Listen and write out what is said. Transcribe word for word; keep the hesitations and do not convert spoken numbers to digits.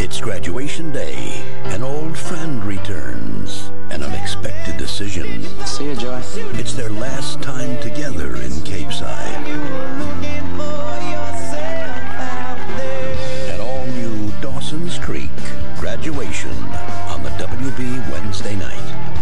It's graduation day. An old friend returns. An unexpected decision. See you, Joy. It's their last time together in Capeside. An all-new Dawson's Creek. Graduation on the W B Wednesday night.